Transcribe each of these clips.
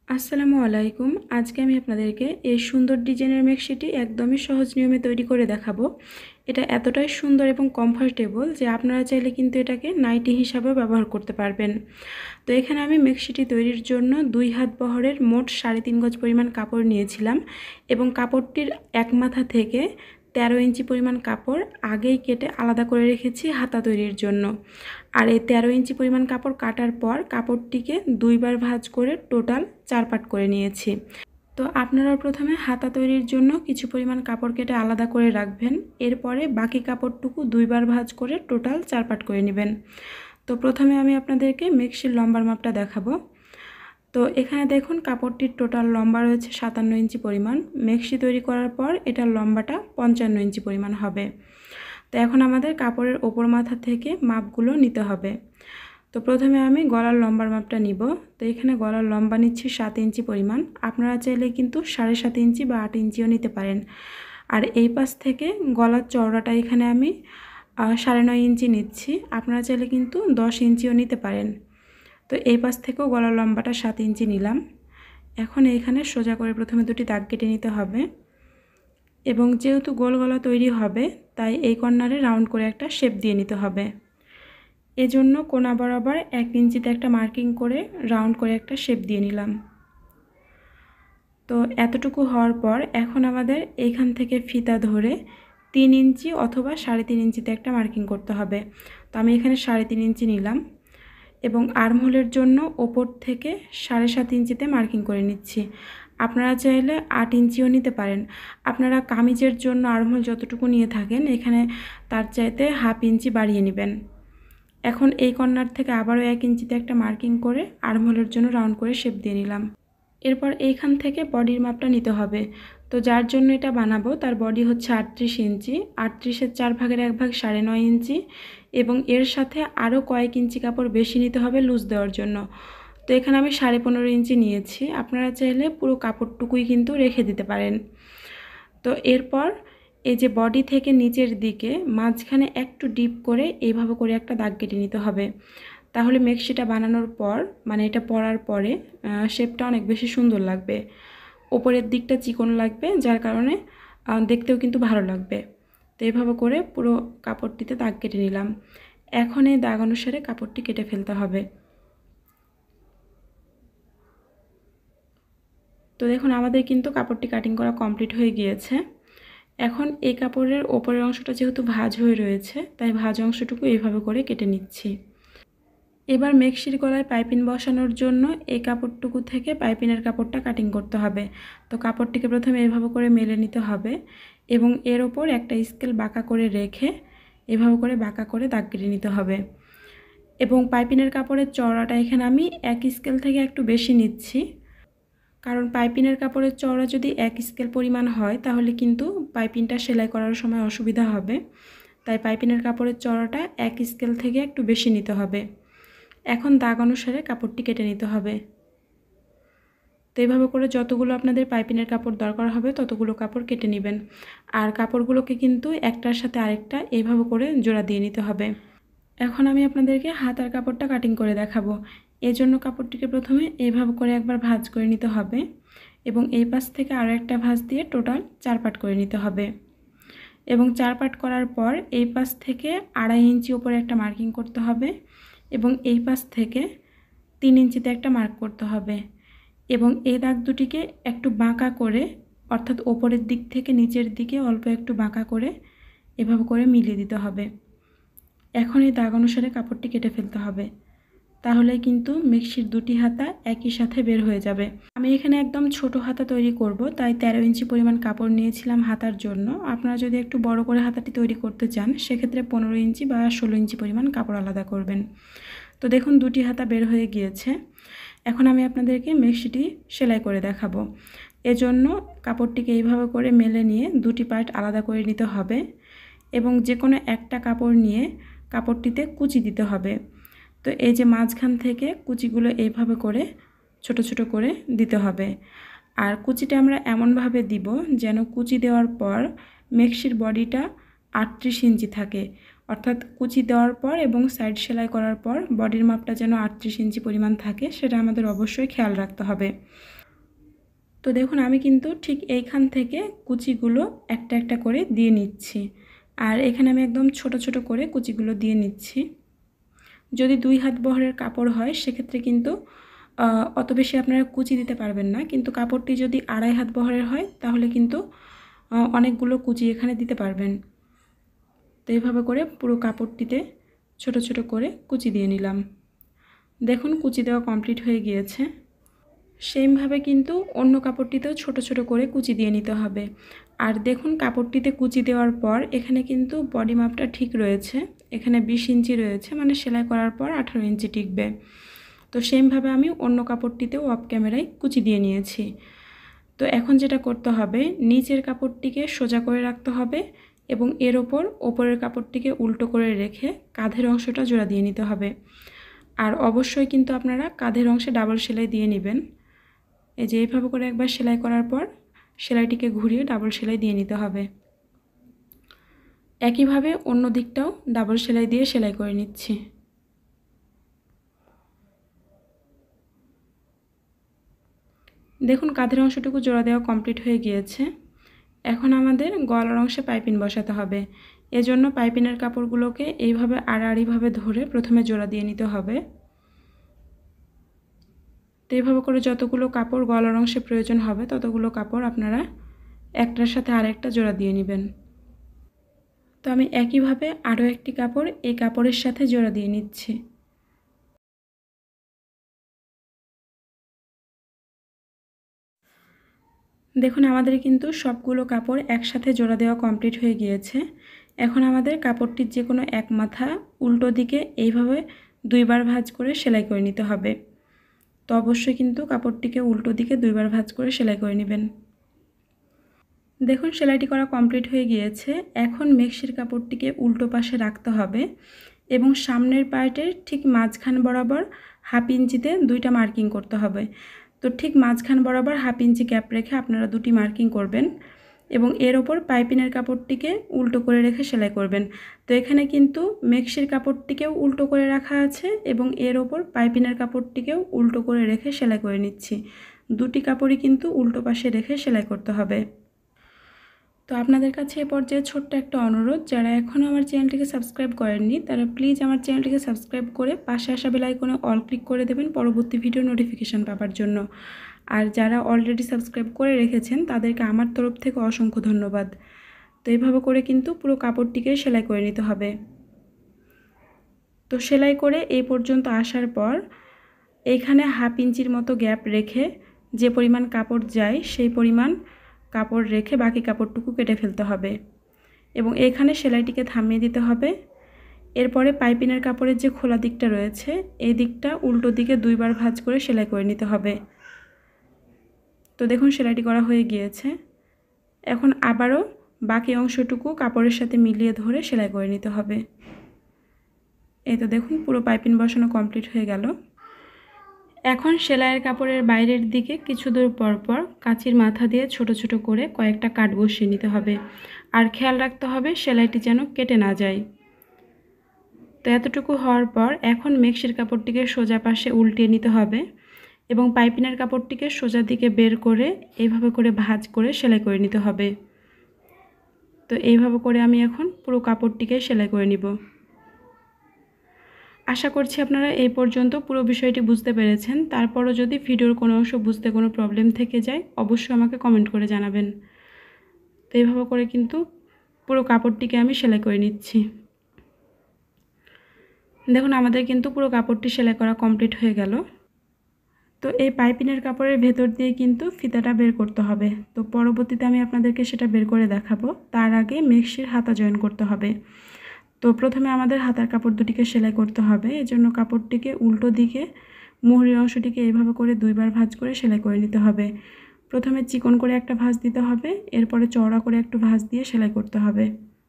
আসসালামু আলাইকুম। আজকে আমি আপনাদেরকে এই সুন্দর ডিজাইনের মেক্সিটি একদমই সহজ নিয়মে তৈরি করে দেখাবো। এটা এতটাই সুন্দর এবং কমফোর্টেবল যে আপনারা চাইলে কিন্তু এটাকে নাইটি হিসাবে ব্যবহার করতে পারবেন। তো এখানে আমি মেক্সিটি তৈরির জন্য 2 হাত বহরের মোট 3.5 গজ পরিমাণ কাপড় নিয়েছিলাম এবং কাপড়টির এক মাথা থেকে 13 ইঞ্চি পরিমাণ কাপড় আগেই কেটে আলাদা করে রেখেছি হাতা তৈরির জন্য। আর এই 13 ইঞ্চি পরিমাণ কাপড় কাটার পর কাপড়টিকে দুইবার ভাঁজ করে টোটাল 4 পার্ট করে নিয়েছি। তো আপনারা প্রথমে হাতা তৈরির জন্য কিছু পরিমাণ কাপড় কেটে আলাদা করে রাখবেন। এরপরে বাকি কাপড়টুকু দুইবার ভাঁজ করে টোটাল 4 পার্ট করে নেবেন। তো প্রথমে আমি আপনাদেরকে মেক্সির লম্বার মাপটা দেখাবো। তো এখানে দেখুন কাপড়টির টোটাল লম্বা রয়েছে 57 ইঞ্চি পরিমাণ। মেক্সি তৈরি করার পর এটার লম্বাটা 55 ইঞ্চি পরিমাণ হবে। তো এখন আমাদের কাপড়ের ওপর মাথা থেকে মাপগুলো নিতে হবে। তো প্রথমে আমি গলার লম্বার মাপটা নিব। তো এখানে গলার লম্বা নিচ্ছি 7 ইঞ্চি পরিমাণ। আপনারা চাইলে কিন্তু 7.5 ইঞ্চি বা 8 ইঞ্চিও নিতে পারেন। আর এই পাশ থেকে গলার চওড়াটা এখানে আমি 9.5 ইঞ্চি নিচ্ছি। আপনারা চাইলে কিন্তু 10 ইঞ্চিও নিতে পারেন। তো এই পাশ থেকেও গলার লম্বাটা 7 ইঞ্চি নিলাম। এখন এইখানে সোজা করে প্রথমে দুটি দাগ কেটে নিতে হবে এবং যেহেতু গোল গলা তৈরি হবে তাই এই কর্নারে রাউন্ড করে একটা শেপ দিয়ে নিতে হবে। এজন্য কোনা বরাবর 1 ইঞ্চিতে একটা মার্কিং করে রাউন্ড করে একটা শেপ দিয়ে নিলাম। তো এতটুকু হওয়ার পর এখন আমাদের এইখান থেকে ফিতা ধরে 3 ইঞ্চি অথবা 3.5 ইঞ্চিতে একটা মার্কিং করতে হবে। তো আমি এখানে 3.5 ইঞ্চি নিলাম এবং আর্মহোলের জন্য ওপর থেকে 7.5 ইঞ্চিতে মার্কিং করে নিচ্ছি। আপনারা চাইলে 8 ইঞ্চিও নিতে পারেন। আপনারা কামিজের জন্য আর্মহোল যতটুকু নিয়ে থাকেন এখানে তার চাইতে 1/2 ইঞ্চি বাড়িয়ে নেবেন। এখন এই কর্নার থেকে আবারও 1 ইঞ্চিতে একটা মার্কিং করে আর্মহোলের জন্য রাউন্ড করে শেপ দিয়ে নিলাম। এরপর এইখান থেকে বডির মাপটা নিতে হবে। তো যার জন্য এটা বানাবো তার বডি হচ্ছে 38 ইঞ্চি। 38-এর 4 ভাগের 1 ভাগ 9.5 ইঞ্চি এবং এর সাথে আরও কয়েক ইঞ্চি কাপড় বেশি নিতে হবে লুজ দেওয়ার জন্য। তো এখানে আমি 15.5 ইঞ্চি নিয়েছি। আপনারা চাইলে পুরো কাপড়টুকুই কিন্তু রেখে দিতে পারেন। তো এরপর এই যে বডি থেকে নিচের দিকে মাঝখানে একটু ডিপ করে এইভাবে করে একটা দাগ কেটে নিতে হবে। তাহলে মেক্সিটা বানানোর পর মানে এটা পরার পরে শেপটা অনেক বেশি সুন্দর লাগবে। ওপরের দিকটা চিকন লাগবে যার কারণে দেখতেও কিন্তু ভালো লাগবে। তো এইভাবে করে পুরো কাপড়টিতে দাগ কেটে নিলাম। এখন এই দাগ অনুসারে কাপড়টি কেটে ফেলতে হবে। তো দেখুন আমাদের কিন্তু কাপড়টি কাটিং করা কমপ্লিট হয়ে গিয়েছে। এখন এই কাপড়ের ওপরের অংশটা যেহেতু ভাঁজ হয়ে রয়েছে তাই ভাঁজ অংশটুকু এইভাবে করে কেটে নিচ্ছি। এবার মেক্সির গলায় পাইপিং বসানোর জন্য এই কাপড়টুকু থেকে পাইপিংয়ের কাপড়টা কাটিং করতে হবে। তো কাপড়টিকে প্রথমে এভাবে করে মেলে নিতে হবে এবং এর ওপর একটা স্কেল বাঁকা করে রেখে এভাবে করে বাঁকা করে দাগ কেটে নিতে হবে। এবং পাইপিংয়ের কাপড়ের চওড়াটা এখানে আমি 1 স্কেল থেকে একটু বেশি নিচ্ছি, কারণ পাইপিংয়ের কাপড়ের চওড়া যদি 1 স্কেল পরিমাণ হয় তাহলে কিন্তু পাইপিংটা সেলাই করার সময় অসুবিধা হবে। তাই পাইপিংয়ের কাপড়ের চওড়াটা 1 স্কেল থেকে একটু বেশি নিতে হবে। এখন দাগ অনুসারে কাপড়টি কেটে নিতে হবে। তো এইভাবে করে যতগুলো আপনাদের পাইপিংয়ের কাপড় দরকার হবে ততগুলো কাপড় কেটে নেবেন। আর কাপড়গুলোকে কিন্তু একটার সাথে আরেকটা এইভাবে করে জোড়া দিয়ে নিতে হবে। এখন আমি আপনাদেরকে হাতার কাপড়টা কাটিং করে দেখাবো। এজন্য কাপড়টিকে প্রথমে এইভাবে করে একবার ভাঁজ করে নিতে হবে এবং এই পাশ থেকে আরও একটা ভাঁজ দিয়ে টোটাল 4 পার্ট করে নিতে হবে। এবং 4 পার্ট করার পর এই পাশ থেকে 2.5 ইঞ্চি উপরে একটা মার্কিং করতে হবে এবং এই পাশ থেকে 3 ইঞ্চিতে একটা মার্ক করতে হবে এবং এই দাগ দুটিকে একটু বাঁকা করে অর্থাৎ ওপরের দিক থেকে নিচের দিকে অল্প একটু বাঁকা করে এভাবে করে মিলিয়ে দিতে হবে। এখন এই দাগ অনুসারে কাপড়টি কেটে ফেলতে হবে, তাহলে কিন্তু মেক্সির দুটি হাতা একই সাথে বের হয়ে যাবে। আমি এখানে একদম ছোট হাতা তৈরি করব, তাই 13 ইঞ্চি পরিমাণ কাপড় নিয়েছিলাম হাতার জন্য। আপনারা যদি একটু বড় করে হাতাটি তৈরি করতে চান সেক্ষেত্রে 15 ইঞ্চি বা 16 ইঞ্চি পরিমাণ কাপড় আলাদা করবেন। তো দেখুন দুটি হাতা বের হয়ে গিয়েছে। এখন আমি আপনাদেরকে মেক্সিটি সেলাই করে দেখাবো। এজন্য কাপড়টিকে এইভাবে করে মেলে নিয়ে দুটি পার্ট আলাদা করে নিতে হবে এবং যে কোনো একটা কাপড় নিয়ে কাপড়টিতে কুচি দিতে হবে। তো এই যে মাঝখান থেকে কুচিগুলো এইভাবে করে ছোট ছোট করে দিতে হবে। আর কুচিটা আমরা এমনভাবে দিব যেন কুচি দেওয়ার পর মেক্সির বডিটা 38 ইঞ্চি থাকে, অর্থাৎ কুচি দেওয়ার পর এবং সাইড সেলাই করার পর বডির মাপটা যেন 38 ইঞ্চি পরিমাণ থাকে সেটা আমাদের অবশ্যই খেয়াল রাখতে হবে। তো দেখুন আমি কিন্তু ঠিক এইখান থেকে কুচিগুলো একটা একটা করে দিয়ে নিচ্ছি, আর এখানে আমি একদম ছোট ছোট করে কুচিগুলো দিয়ে নিচ্ছি। যদি 2 হাত বহরের কাপড় হয় সেক্ষেত্রে কিন্তু অত বেশি আপনারা কুচি দিতে পারবেন না, কিন্তু কাপড়টি যদি 2.5 হাত বহরের হয় তাহলে কিন্তু অনেকগুলো কুচি এখানে দিতে পারবেন। তো এইভাবে করে পুরো কাপড়টিতে ছোট ছোট করে কুচি দিয়ে নিলাম। দেখুন কুচি দেওয়া কমপ্লিট হয়ে গিয়েছে। সেমভাবে কিন্তু অন্য কাপড়টিতেও ছোট ছোট করে কুচি দিয়ে নিতে হবে। আর দেখুন কাপড়টিতে কুচি দেওয়ার পর এখানে কিন্তু বডি মাপটা ঠিক রয়েছে, এখানে 20 ইঞ্চি রয়েছে, মানে সেলাই করার পর 18 ইঞ্চি টিকবে। তো সেমভাবে আমি অন্য কাপড়টিতেও অফ ক্যামেরায় কুচি দিয়ে নিয়েছি। তো এখন যেটা করতে হবে, নিচের কাপড়টিকে সোজা করে রাখতে হবে এবং এর ওপর ওপরের কাপড়টিকে উল্টো করে রেখে কাঁধের অংশটা জোড়া দিয়ে নিতে হবে। আর অবশ্যই কিন্তু আপনারা কাঁধের অংশে ডাবল সেলাই দিয়ে নেবেন। এই যে এইভাবে করে একবার সেলাই করার পর সেলাইটিকে ঘুরিয়ে ডাবল সেলাই দিয়ে নিতে হবে। একইভাবে অন্য দিকটাও ডাবল সেলাই দিয়ে সেলাই করে নিচ্ছি। দেখুন কাঁধের অংশটুকু জোড়া দেওয়া কমপ্লিট হয়ে গিয়েছে। এখন আমাদের গলার অংশে পাইপিং বসাতে হবে। এজন্য পাইপিংয়ের কাপড়গুলোকে এইভাবে আড়াআড়িভাবে ধরে প্রথমে জোড়া দিয়ে নিতে হবে। তো এইভাবে করে যতগুলো কাপড় গলার অংশে প্রয়োজন হবে ততগুলো কাপড় আপনারা একটার সাথে আরেকটা জোড়া দিয়ে নেবেন। তো আমি একইভাবে আরও একটি কাপড় এই কাপড়ের সাথে জোড়া দিয়ে নিচ্ছি। দেখুন আমাদের কিন্তু সবগুলো কাপড় একসাথে জোড়া দেওয়া কমপ্লিট হয়ে গিয়েছে। এখন আমাদের কাপড়টির যে কোনো এক মাথা উল্টো দিকে এইভাবে 2 বার ভাঁজ করে সেলাই করে নিতে হবে। তো অবশ্যই কিন্তু কাপড়টিকে উল্টো দিকে 2 বার ভাঁজ করে সেলাই করে নেবেন। দেখুন সেলাইটি করা কমপ্লিট হয়ে গিয়েছে। এখন মেক্সির কাপড়টিকে উল্টো পাশে রাখতে হবে এবং সামনের পার্টের ঠিক মাঝখান বরাবর 1/2 ইঞ্চিতে 2টা মার্কিং করতে হবে। তো ঠিক মাঝখান বরাবর 1/2 ইঞ্চি গ্যাপ রেখে আপনারা 2টি মার্কিং করবেন এবং এর ওপর পাইপিনের কাপড়টিকে উল্টো করে রেখে সেলাই করবেন। তো এখানে কিন্তু মেক্সির কাপড়টিকেও উল্টো করে রাখা আছে এবং এর ওপর পাইপিনের কাপড়টিকেও উল্টো করে রেখে সেলাই করে নিচ্ছি। 2টি কাপড়ই কিন্তু উল্টো পাশে রেখে সেলাই করতে হবে। তো আপনাদের কাছে এ পর্যায়ে ছোট্ট একটা অনুরোধ, যারা এখনও আমার চ্যানেলটিকে সাবস্ক্রাইব করেননি তারা প্লিজ আমার চ্যানেলটিকে সাবস্ক্রাইব করে পাশে আসা বেল আইকনে অল ক্লিক করে দেবেন পরবর্তী ভিডিও নোটিফিকেশান পাওয়ার জন্য। আর যারা অলরেডি সাবস্ক্রাইব করে রেখেছেন তাদেরকে আমার তরফ থেকে অসংখ্য ধন্যবাদ। তো এইভাবে করে কিন্তু পুরো কাপড়টিকে সেলাই করে নিতে হবে। তো সেলাই করে এই পর্যন্ত আসার পর এইখানে 1/2 ইঞ্চির মতো গ্যাপ রেখে যে পরিমাণ কাপড় যায় সেই পরিমাণ কাপড় রেখে বাকি কাপড়টুকু কেটে ফেলতে হবে এবং এইখানে সেলাইটিকে থামিয়ে দিতে হবে। এরপরে পাইপিনের কাপড়ের যে খোলা দিকটা রয়েছে এই দিকটা উল্টো দিকে 2 বার ভাঁজ করে সেলাই করে নিতে হবে। তো দেখুন সেলাইটি করা হয়ে গিয়েছে। এখন আবারও বাকি অংশটুকু কাপড়ের সাথে মিলিয়ে ধরে সেলাই করে নিতে হবে। এই তো দেখুন পুরো পাইপিং বসানো কমপ্লিট হয়ে গেল। এখন সেলাইয়ের কাপড়ের বাইরের দিকে কিছু দূর পর পর কাঁচির মাথা দিয়ে ছোট ছোট করে কয়েকটা কাট বসিয়ে নিতে হবে আর খেয়াল রাখতে হবে সেলাইটি যেন কেটে না যায়। তো এতটুকু হওয়ার পর এখন মেক্সির কাপড়টিকে সোজা পাশে উল্টিয়ে নিতে হবে এবং পাইপিনের কাপড়টিকে সোজা দিকে বের করে এইভাবে করে ভাঁজ করে সেলাই করে নিতে হবে। তো এইভাবে করে আমি এখন পুরো কাপড়টিকে সেলাই করে নিব। আশা করছি আপনারা এই পর্যন্ত পুরো বিষয়টি বুঝতে পেরেছেন। তারপরও যদি ভিডিওর কোনো অংশ বুঝতে কোনো প্রবলেম থেকে যায় অবশ্যই আমাকে কমেন্ট করে জানাবেন। তো এইভাবে করে কিন্তু পুরো কাপড়টিকে আমি সেলাই করে নিচ্ছি। দেখুন আমাদের কিন্তু পুরো কাপড়টি সেলাই করা কমপ্লিট হয়ে গেল। তো এই পাইপিনের কাপড়ের ভেতর দিয়ে কিন্তু ফিতাটা বের করতে হবে। তো পরবর্তীতে আমি আপনাদেরকে সেটা বের করে দেখাবো। তার আগে মেক্সির হাতা জয়েন করতে হবে। তো প্রথমে আমাদের হাতার কাপড় দুটিকে সেলাই করতে হবে। এজন্য কাপড়টিকে উল্টো দিকে মুহুরির অংশটিকে এইভাবে করে 2 বার ভাঁজ করে সেলাই করে নিতে হবে। প্রথমে চিকন করে একটা ভাঁজ দিতে হবে, এরপরে চওড়া করে একটু ভাঁজ দিয়ে সেলাই করতে হবে।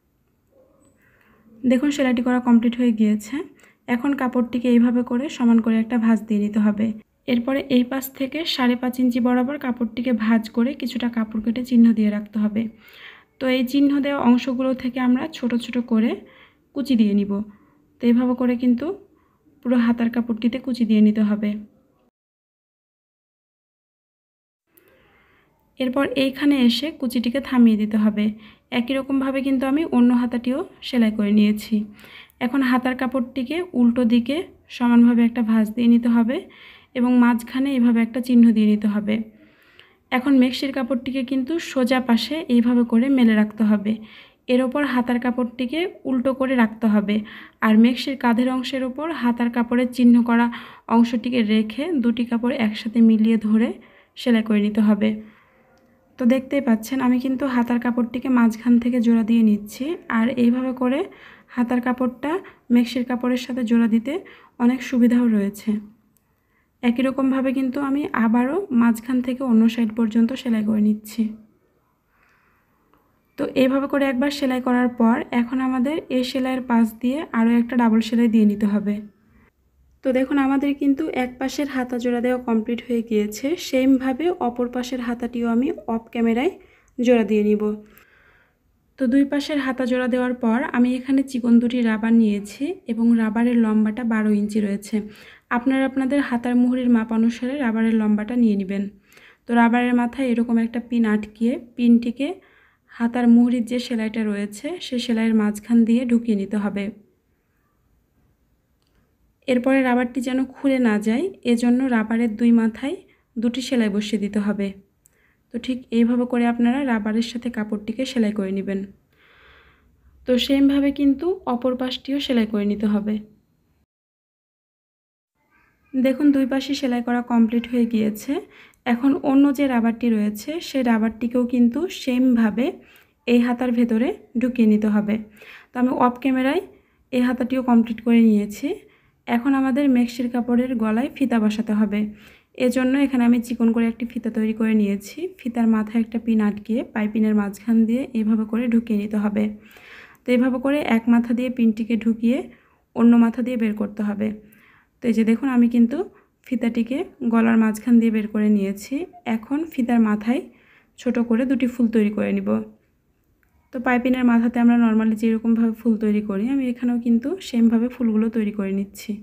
দেখুন সেলাইটি করা কমপ্লিট হয়ে গিয়েছে। এখন কাপড়টিকে এইভাবে করে সমান করে একটা ভাঁজ দিয়ে নিতে হবে। এরপরে এই পাশ থেকে 5.5 ইঞ্চি বরাবর কাপড়টিকে ভাঁজ করে কিছুটা কাপড় কেটে চিহ্ন দিয়ে রাখতে হবে। তো এই চিহ্ন দেওয়া অংশগুলো থেকে আমরা ছোট ছোট করে কুচি দিয়ে নিব। তো এইভাবে করে কিন্তু পুরো হাতার কাপড়টিতে কুচি দিয়ে নিতে হবে। এরপর এইখানে এসে কুচিটিকে থামিয়ে দিতে হবে। একই রকমভাবে কিন্তু আমি অন্য হাতাটিও সেলাই করে নিয়েছি। এখন হাতার কাপড়টিকে উল্টো দিকে সমানভাবে একটা ভাঁজ দিয়ে নিতে হবে এবং মাঝখানে এভাবে একটা চিহ্ন দিয়ে নিতে হবে। এখন মেক্সির কাপড়টিকে কিন্তু সোজা পাশে এইভাবে করে মেলে রাখতে হবে। এর ওপর হাতার কাপড়টিকে উল্টো করে রাখতে হবে আর মেক্সির কাঁধের অংশের ওপর হাতার কাপড়ের চিহ্ন করা অংশটিকে রেখে দুটি কাপড় একসাথে মিলিয়ে ধরে সেলাই করে নিতে হবে। তো দেখতেই পাচ্ছেন আমি কিন্তু হাতার কাপড়টিকে মাঝখান থেকে জোড়া দিয়ে নিচ্ছি আর এইভাবে করে হাতার কাপড়টা মেক্সির কাপড়ের সাথে জোড়া দিতে অনেক সুবিধাও রয়েছে। একই রকমভাবে কিন্তু আমি আবারও মাঝখান থেকে অন্য সাইড পর্যন্ত সেলাই করে নিচ্ছি। তো এইভাবে করে একবার সেলাই করার পর এখন আমাদের এই সেলাইয়ের পাশ দিয়ে আরও একটা ডাবল সেলাই দিয়ে নিতে হবে। তো দেখুন আমাদের কিন্তু এক পাশের হাতা জোড়া দেওয়া কমপ্লিট হয়ে গিয়েছে। সেমভাবে অপর পাশের হাতাটিও আমি অফ ক্যামেরায় জোড়া দিয়ে নিব। তো দুই পাশের হাতা জোড়া দেওয়ার পর আমি এখানে চিকন দুটি রাবার নিয়েছি এবং রাবারের লম্বাটা 12 ইঞ্চি রয়েছে। আপনারা আপনাদের হাতার মুহুরির মাপ অনুসারে রাবারের লম্বাটা নিয়ে নেবেন। তো রাবারের মাথায় এরকম একটা পিন আটকিয়ে পিনটিকে হাতার মুহুরির যে সেলাইটা রয়েছে সেই সেলাইয়ের মাঝখান দিয়ে ঢুকিয়ে নিতে হবে। এরপরে রাবারটি যেন খুলে না যায় এজন্য রাবারের দুই মাথায় দুটি সেলাই বসিয়ে দিতে হবে। তো ঠিক এইভাবে করে আপনারা রাবারের সাথে কাপড়টিকে সেলাই করে নেবেন। তো সেমভাবে কিন্তু অপর পাশটিও সেলাই করে নিতে হবে। দেখুন দুই পাশে সেলাই করা কমপ্লিট হয়ে গিয়েছে। এখন অন্য যে রাবারটি রয়েছে সেই রাবারটিকেও কিন্তু সেমভাবে এই হাতার ভেতরে ঢুকিয়ে নিতে হবে। তো আমি অফ ক্যামেরায় এই হাতাটিও কমপ্লিট করে নিয়েছি। এখন আমাদের মেক্সির কাপড়ের গলায় ফিতা বসাতে হবে। এজন্য এখানে আমি চিকন করে একটি ফিতা তৈরি করে নিয়েছি। ফিতার মাথায় একটা পিন আটকিয়ে পাইপিনের মাঝখান দিয়ে এইভাবে করে ঢুকিয়ে নিতে হবে। তো এইভাবে করে এক মাথা দিয়ে পিনটিকে ঢুকিয়ে অন্য মাথা দিয়ে বের করতে হবে। তো এই যে দেখুন আমি কিন্তু ফিতাটিকে গলার মাঝখান দিয়ে বের করে নিয়েছি। এখন ফিতার মাথায় ছোট করে দুটি ফুল তৈরি করে নিব। তো পাইপিনের মাথাতে আমরা নর্মালি যেরকমভাবে ফুল তৈরি করি আমি এখানেও কিন্তু সেমভাবে ফুলগুলো তৈরি করে নিচ্ছি।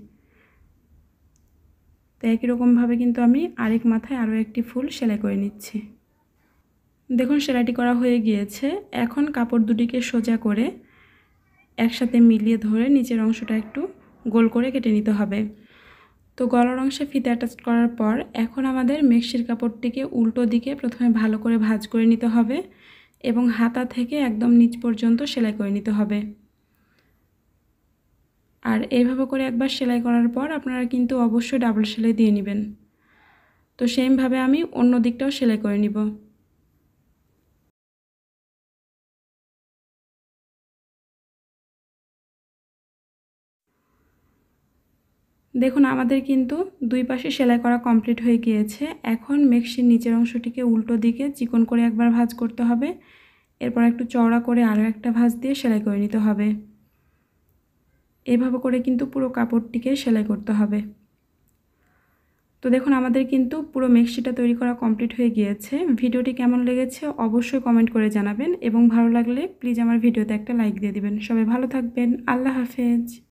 তো একই রকমভাবে কিন্তু আমি আরেক মাথায় আরও একটি ফুল সেলাই করে নিচ্ছি। দেখুন সেলাইটি করা হয়ে গিয়েছে। এখন কাপড় দুটিকে সোজা করে একসাথে মিলিয়ে ধরে নিচের অংশটা একটু গোল করে কেটে নিতে হবে। তো গলার অংশে ফিতা অ্যাটাচ করার পর এখন আমাদের মেক্সির কাপড়টিকে উল্টো দিকে প্রথমে ভালো করে ভাঁজ করে নিতে হবে এবং হাতা থেকে একদম নিচ পর্যন্ত সেলাই করে নিতে হবে। আর এইভাবে করে একবার সেলাই করার পর আপনারা কিন্তু অবশ্যই ডাবল সেলাই দিয়ে নেবেন। তো সেমভাবে আমি অন্য দিকটাও সেলাই করে নিব। দেখুন আমাদের কিন্তু দুই পাশে সেলাই করা কমপ্লিট হয়ে গিয়েছে। এখন মেক্সির নিচের অংশটিকে উল্টো দিকে চিকন করে একবার ভাঁজ করতে হবে। এরপর একটু চওড়া করে আরও একটা ভাঁজ দিয়ে সেলাই করে নিতে হবে। এভাবে করে কিন্তু পুরো কাপড়টিকে সেলাই করতে হবে। তো দেখুন আমাদের কিন্তু পুরো মেক্সিটা তৈরি করা কমপ্লিট হয়ে গিয়েছে। ভিডিওটি কেমন লেগেছে অবশ্যই কমেন্ট করে জানাবেন এবং ভালো লাগলে প্লিজ আমার ভিডিওতে একটা লাইক দিয়ে দিবেন। সবাই ভালো থাকবেন। আল্লাহ হাফেজ।